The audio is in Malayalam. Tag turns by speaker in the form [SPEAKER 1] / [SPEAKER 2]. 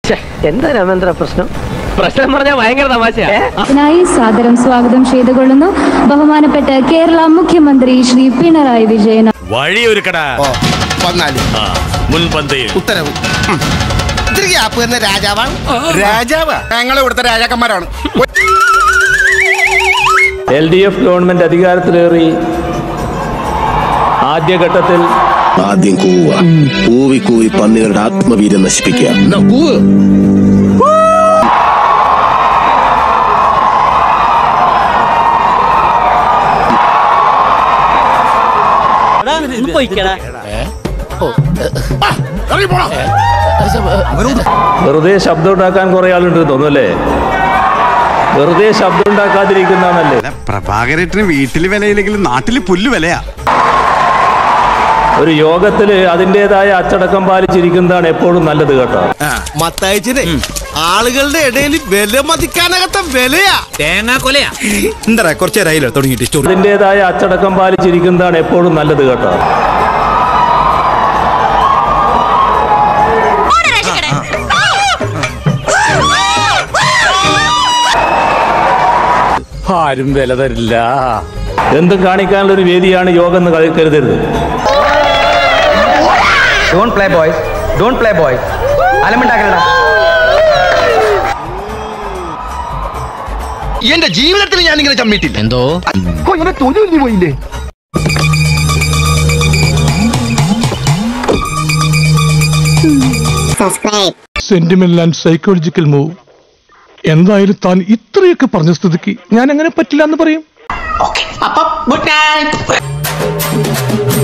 [SPEAKER 1] എന്താ രാമേന്ദ്ര പ്രശ്നം? പ്രശ്നം പറഞ്ഞാൽ ഭയങ്കര തമാശയായി
[SPEAKER 2] സാദരം സ്വാഗതം ചെയ്തുകൊള്ളുന്നു ബഹുമാനപ്പെട്ട കേരള മുഖ്യമന്ത്രി ശ്രീ പിണറായി വിജയൻ.
[SPEAKER 3] വഴിയൊരുക്കടാ മുൻപന്തിയിൽ ഉത്തരവ്. രാജാവാണ് രാജാവ്. ഞങ്ങളെ ഇവിടുത്തെ രാജാക്കന്മാരാണ്.
[SPEAKER 4] LDF ഗവൺമെന്റ് അധികാരത്തിലേറി ആദ്യഘട്ടത്തിൽ
[SPEAKER 5] ആദ്യം കൂവ കൂവി കൂവി പന്നികളുടെ ആത്മവീര്യം നശിപ്പിക്കുക.
[SPEAKER 4] വെറുതെ ശബ്ദം ഉണ്ടാക്കാൻ കുറെ ആളുണ്ട് തോന്നുന്നല്ലേ? വെറുതെ ശബ്ദം ഉണ്ടാക്കാതിരിക്കുന്നതാണല്ലേ.
[SPEAKER 3] പ്രഭാകരേട്ടന് വീട്ടില് വിലയില്ലെങ്കിലും നാട്ടില് പുല്ല് വിലയാ.
[SPEAKER 4] ഒരു യോഗത്തില് അതിൻ്റെതായ അച്ചടക്കം പാലിച്ചിരിക്കുന്നതാണ് എപ്പോഴും നല്ലത് കേട്ടോ.
[SPEAKER 3] മത്തായിച്ചനെ ആളുകളുടെ ഇടയിൽ വില മതിക്കാനകത്ത വിലയാ തേങ്ങാ കൊലയാ. എന്താ കുറച്ച് നേരമായില്ലോ തുടങ്ങിയിട്ട്.
[SPEAKER 4] അതിൻ്റെതായ അച്ചടക്കം പാലിച്ചിരിക്കുന്നതാണ് എപ്പോഴും നല്ലത് കേട്ടോ. ആരും വില തരില്ല. എന്തും കാണിക്കാനുള്ള ഒരു വേദിയാണ് യോഗം എന്ന് കരുതരുത്.
[SPEAKER 1] Don't play boys. Don't play boys. അലമുണ്ടാക്കലടാ.
[SPEAKER 3] എന്റെ ജീവിതത്തിൽ ഞാൻ ഇങ്ങനെ ചമ്മിട്ടില്ല. എന്തോ ഇങ്ങനെ തൊഴിൽ പോയില്ലേ.
[SPEAKER 6] Sentimental and psychological move. എന്തായാലും താൻ ഇത്രയൊക്കെ പറഞ്ഞ സ്ഥിതിക്ക് ഞാൻ അങ്ങനെ പറ്റില്ല എന്ന് പറയും.
[SPEAKER 1] Good night.